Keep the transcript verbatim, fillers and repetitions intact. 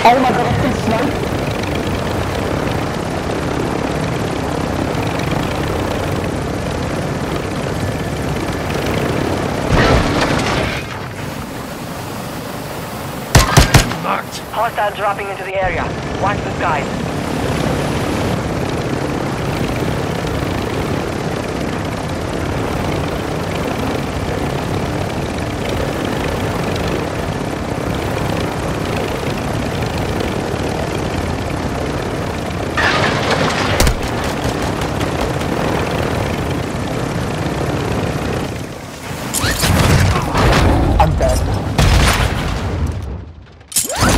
Oh my god, I've been sniped. Hostile dropping into the area. Watch the skies.